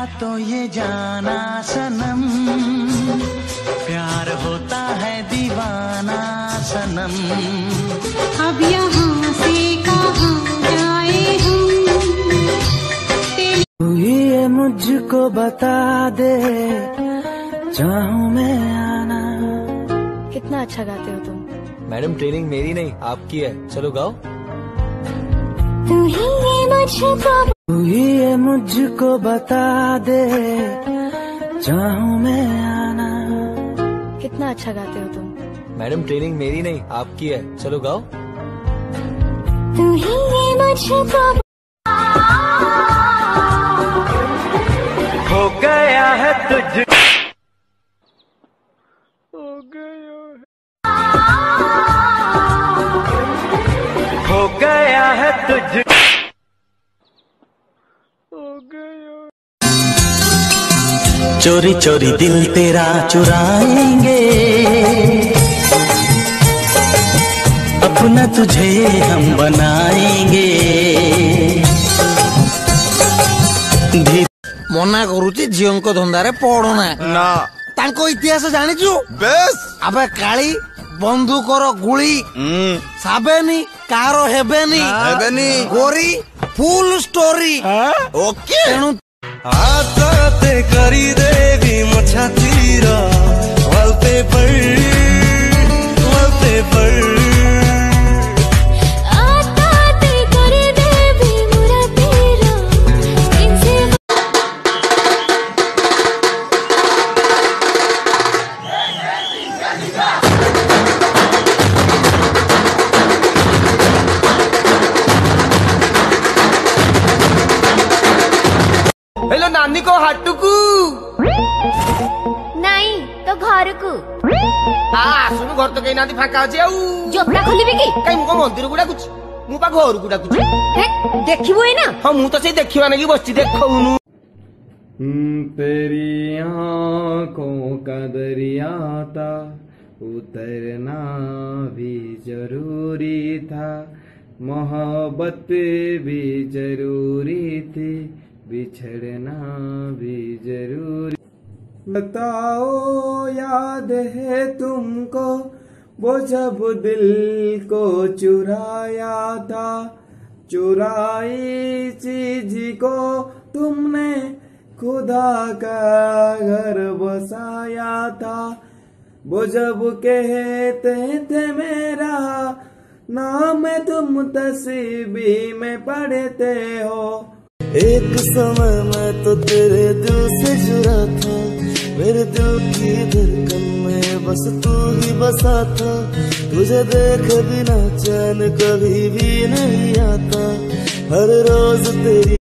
तो ये जाना सनम, प्यार होता है दीवाना सनम। अब यहाँ से कहाँ जाए हम, तू ही मुझको बता दे, चाहूँ मैं आना। कितना अच्छा गाते हो तुम। मैडम ट्रेनिंग मेरी नहीं आपकी है, चलो गाओ। तू ही मुझको बता दे, चाहूँ मैं आना। कितना अच्छा गाते हो तुम। मैडम ट्रेनिंग मेरी नहीं आपकी है, चलो गाओ। तू ही मुझको हो गया है तुझ, हो गया है तुझ, चोरी चोरी दिल तेरा चुराएंगे, अपना तुझे हम बनाएंगे। मना करुची झील को धंदारे पड़ना ना, तांको इतिहास जानिचु बेस। अबे काली बंदूकर गुली साबेनी कारो हेबेनी गोरी फुल स्टोरी ओके। तेणु हाते करी देवी मछातीर वॉलपेपर वॉलपेपर। हेलो नानी को हाटुकू नहीं तो घर को सुन घर तो कहीं नानी फाका अच्छे जोता खोलिबी कि कहीं मुझे मंदिर गुड़ा कुछ मु पा घर गुड़ा कुछ देखिबो ना। हाँ मु तो से देखिबा नहीं बच्ची देखौनु। तेरी आँखों का दरिया था, उतरना भी जरूरी था, मोहब्बत भी जरूरी थी, बिछड़ना भी जरूरी। बताओ याद है तुमको वो जब दिल को चुराया था, चुराई चीज को तुमने खुदा का घर बसाया था। वो जब कहते थे मेरा नाम तुम तस्बी में पढ़ते हो। एक समय मैं तो तेरे दिल से जुड़ा था, मेरे दिल की धड़कन में बस तू ही बसा था। तुझे देख बिना चैन कभी भी नहीं आता, हर रोज तेरी